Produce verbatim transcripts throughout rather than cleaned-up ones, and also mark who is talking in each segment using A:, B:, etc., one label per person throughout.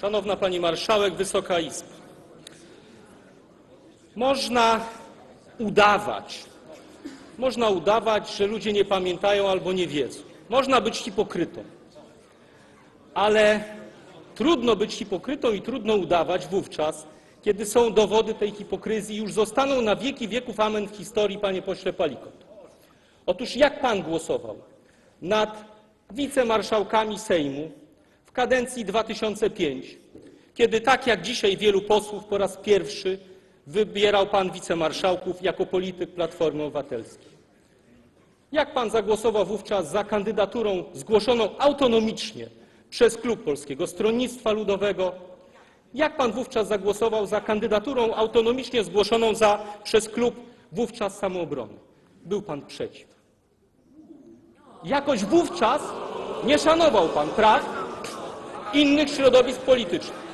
A: Szanowna Pani Marszałek, Wysoka Izbo. Można udawać, można udawać, że ludzie nie pamiętają albo nie wiedzą. Można być hipokrytą, ale trudno być hipokrytą i trudno udawać wówczas, kiedy są dowody tej hipokryzji i już zostaną na wieki wieków amen w historii, panie pośle Palikot. Otóż jak pan głosował nad wicemarszałkami Sejmu w kadencji dwa tysiące piątej, kiedy tak jak dzisiaj wielu posłów po raz pierwszy wybierał pan wicemarszałków jako polityk Platformy Obywatelskiej? Jak pan zagłosował wówczas za kandydaturą zgłoszoną autonomicznie przez klub Polskiego Stronnictwa Ludowego? Jak pan wówczas zagłosował za kandydaturą autonomicznie zgłoszoną za, przez klub wówczas Samoobrony? Był pan przeciw. Jakoś wówczas nie szanował pan praw innych środowisk politycznych.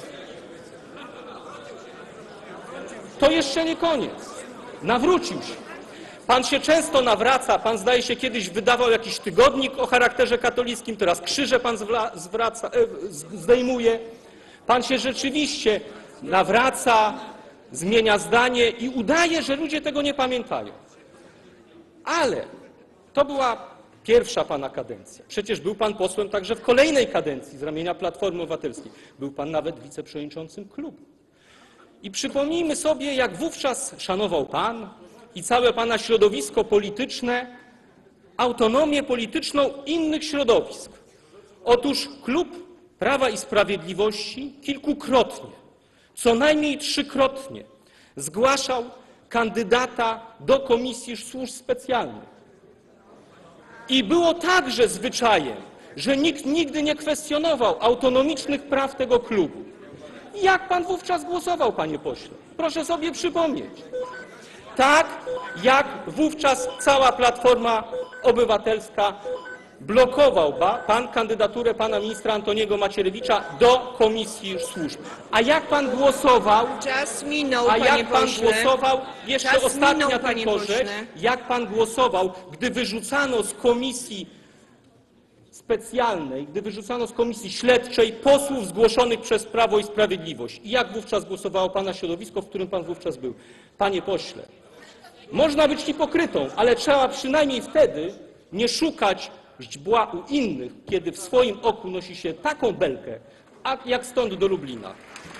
A: To jeszcze nie koniec. Nawrócił się. Pan się często nawraca, pan zdaje się kiedyś wydawał jakiś tygodnik o charakterze katolickim, teraz krzyże pan zwraca, zdejmuje. Pan się rzeczywiście nawraca, zmienia zdanie i udaje, że ludzie tego nie pamiętają. Ale to była pierwsza pana kadencja. Przecież był pan posłem także w kolejnej kadencji z ramienia Platformy Obywatelskiej. Był pan nawet wiceprzewodniczącym klubu. I przypomnijmy sobie, jak wówczas szanował pan i całe pana środowisko polityczne autonomię polityczną innych środowisk. Otóż klub Prawa i Sprawiedliwości kilkukrotnie, co najmniej trzykrotnie zgłaszał kandydata do Komisji Służb Specjalnych. I było także zwyczajem, że nikt nigdy nie kwestionował autonomicznych praw tego klubu. Jak pan wówczas głosował, panie pośle? Proszę sobie przypomnieć. Tak jak wówczas cała Platforma Obywatelska blokował pan kandydaturę pana ministra Antoniego Macierewicza do Komisji Służb. A jak pan głosował?
B: Czas minął,
A: A jak
B: panie
A: pan
B: pośle.
A: głosował? Jeszcze
B: Czas
A: ostatnia
B: minął, panie
A: tylko rzecz.
B: pośle.
A: Jak pan głosował, gdy wyrzucano z komisji specjalnej, gdy wyrzucano z komisji śledczej posłów zgłoszonych przez Prawo i Sprawiedliwość? I jak wówczas głosowało pana środowisko, w którym pan wówczas był? Panie pośle, można być hipokrytą, ale trzeba przynajmniej wtedy nie szukać źdźbła u innych, kiedy w swoim oku nosi się taką belkę, jak stąd do Lublina.